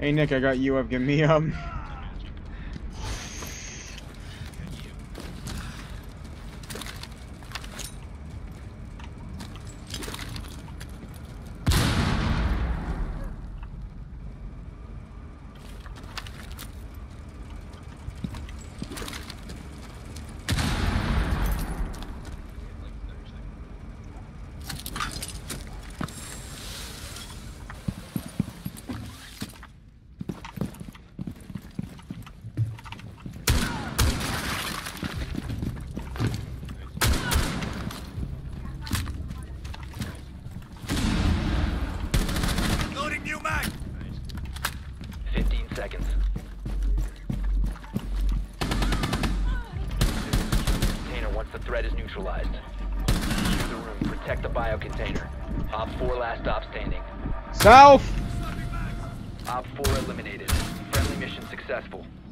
Hey Nick, I got you up. Give me up. New mag! 15 seconds. Container once the threat is neutralized. Secure the room. Protect the bio container. Op 4 last stop standing. South! Op 4 eliminated. Friendly mission successful.